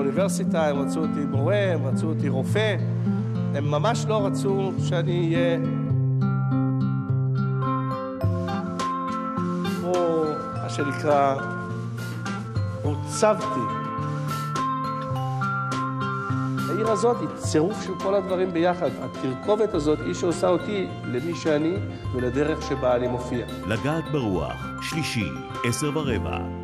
באוניברסיטה, הם רצו אותי מורה, הם רצו אותי רופא, הם ממש לא רצו שאני אהיה כמו מה שנקרא עוצבתי. העיר הזאת היא צירוף של כל הדברים ביחד. התרכובת הזאת היא שעושה אותי למי שאני ולדרך שבה אני מופיע. לגעת ברוח, שלישי, 10:15.